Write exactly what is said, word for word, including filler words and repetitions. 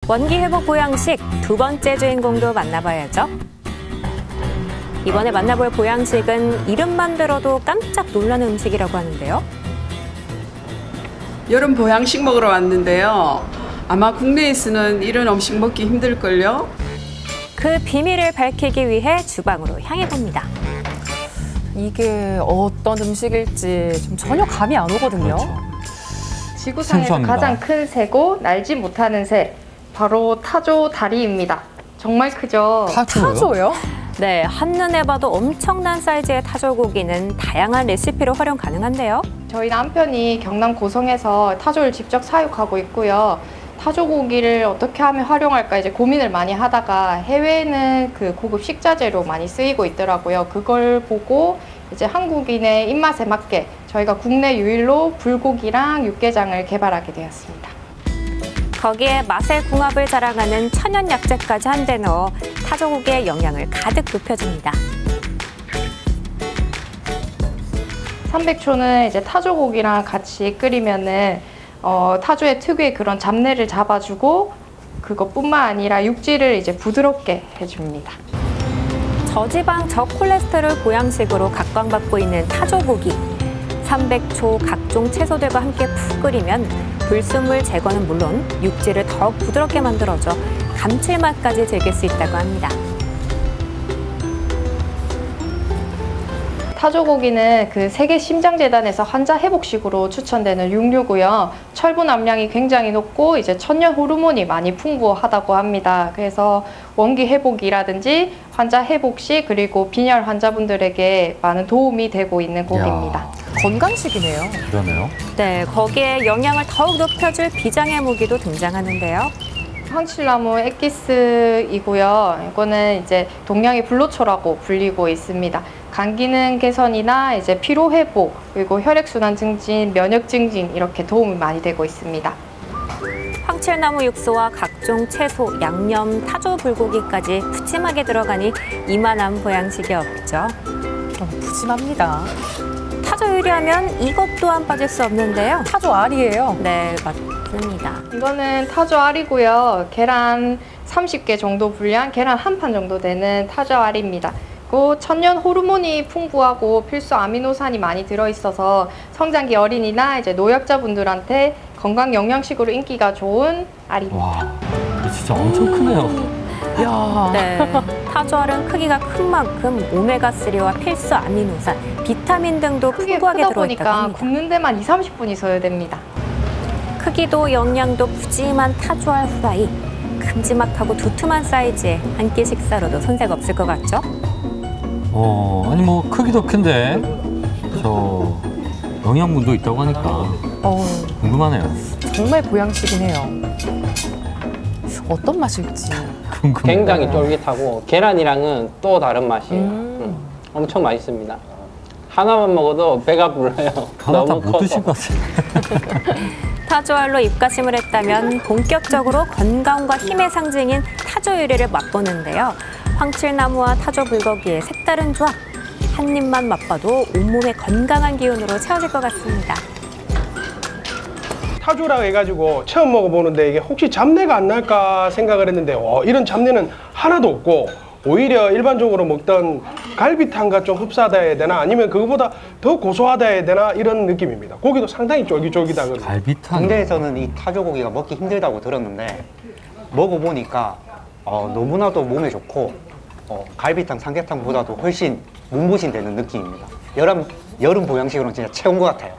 원기 회복 보양식 두 번째 주인공도 만나봐야죠. 이번에 만나볼 보양식은 이름만 들어도 깜짝 놀라는 음식이라고 하는데요. 여름 보양식 먹으러 왔는데요. 아마 국내에서는 이런 음식 먹기 힘들걸요? 그 비밀을 밝히기 위해 주방으로 향해 봅니다. 이게 어떤 음식일지 좀 전혀 감이 안 오거든요. 그렇죠. 지구상에서 생소합니다. 가장 큰 새고 날지 못하는 새, 바로 타조 다리입니다. 정말 크죠? 타조요? 타조요? 네, 한눈에 봐도 엄청난 사이즈의 타조고기는 다양한 레시피로 활용 가능한데요. 저희 남편이 경남 고성에서 타조를 직접 사육하고 있고요. 타조고기를 어떻게 하면 활용할까 이제 고민을 많이 하다가 해외에는 그 고급 식자재로 많이 쓰이고 있더라고요. 그걸 보고 이제 한국인의 입맛에 맞게 저희가 국내 유일로 불고기랑 육개장을 개발하게 되었습니다. 거기에 맛의 궁합을 자랑하는 천연 약재까지 한데 넣어 타조고기의 영양을 가득 높여줍니다. 삼백초는 이제 타조고기랑 같이 끓이면은 어, 타조의 특유의 그런 잡내를 잡아주고 그것뿐만 아니라 육질을 이제 부드럽게 해줍니다. 저지방 저콜레스테롤 보양식으로 각광받고 있는 타조고기. 삼백초 각종 채소들과 함께 푹 끓이면 불순물 제거는 물론 육질을 더욱 부드럽게 만들어줘 감칠맛까지 즐길 수 있다고 합니다. 타조고기는 그 세계 심장재단에서 환자 회복식으로 추천되는 육류고요. 철분 함량이 굉장히 높고 이제 천연 호르몬이 많이 풍부하다고 합니다. 그래서 원기 회복이라든지 환자 회복식 그리고 빈혈 환자분들에게 많은 도움이 되고 있는 고기입니다. 이야. 건강식이네요. 그러네요. 네, 거기에 영양을 더욱 높여줄 비장의 무기도 등장하는데요. 황칠나무 엑기스이고요. 이거는 이제 동양의 불로초라고 불리고 있습니다. 간 기능 개선이나 이제 피로 회복, 그리고 혈액순환 증진, 면역 증진 이렇게 도움이 많이 되고 있습니다. 황칠나무 육수와 각종 채소, 양념, 타조 불고기까지 푸짐하게 들어가니 이만한 보양식이 없죠. 너무 푸짐합니다. 타조 요리하면 이것 또한 빠질 수 없는데요. 타조 알이에요. 네, 맞습니다. 이거는 타조 알이고요. 계란 삼십 개 정도 분량, 계란 한 판 정도 되는 타조 알입니다. 그리고 천연 호르몬이 풍부하고 필수 아미노산이 많이 들어있어서 성장기 어린이나 이제 노약자분들한테 건강 영양식으로 인기가 좋은 알입니다. 와, 이거 진짜 엄청 크네요. 이야. 네, 타조알은 크기가 큰 만큼 오메가삼과 필수 아미노산, 비타민 등도 크게 풍부하게 크다 들어있다고 보니까 합니다. 굽는 데만 이삼십 분이 소요됩니다. 크기도 영양도 푸짐한 타조알 후라이. 큼지막하고 두툼한 사이즈에 한 끼 식사로도 손색 없을 것 같죠? 어, 아니 뭐 크기도 큰데 저 영양분도 있다고 하니까 어, 궁금하네요. 정말 보양식이네요. 어떤 맛일지. 궁금해요. 굉장히 쫄깃하고 계란이랑은 또 다른 맛이에요. 음. 음, 엄청 맛있습니다. 하나만 먹어도 배가 불러요. 하나 다 너무 못 커서. 드신 것 같아요. 타조알로 입가심을 했다면 본격적으로 건강과 힘의 상징인 타조 요리를 맛보는데요. 황칠나무와 타조 불고기의 색다른 조합. 한 입만 맛봐도 온몸의 건강한 기운으로 채워질 것 같습니다. 타조라고 해가지고 처음 먹어보는데 이게 혹시 잡내가 안 날까 생각을 했는데 어, 이런 잡내는 하나도 없고 오히려 일반적으로 먹던 갈비탕과 좀 흡사하다 해야 되나 아니면 그거보다 더 고소하다 해야 되나 이런 느낌입니다. 고기도 상당히 쫄깃쫄깃하거든요. 갈비탕. 국내에서는 이 타조고기가 먹기 힘들다고 들었는데 먹어보니까 어, 너무나도 몸에 좋고 어, 갈비탕, 삼계탕보다도 훨씬 몸보신 되는 느낌입니다. 여름, 여름 보양식으로는 진짜 최고인 것 같아요.